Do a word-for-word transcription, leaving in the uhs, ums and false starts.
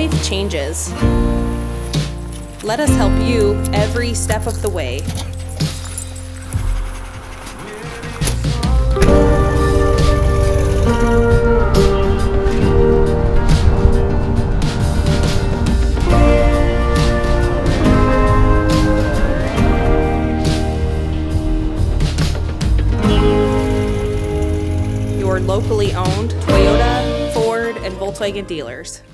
Life changes. Let us help you every step of the way. Your locally owned Toyota, Ford, and Volkswagen dealers.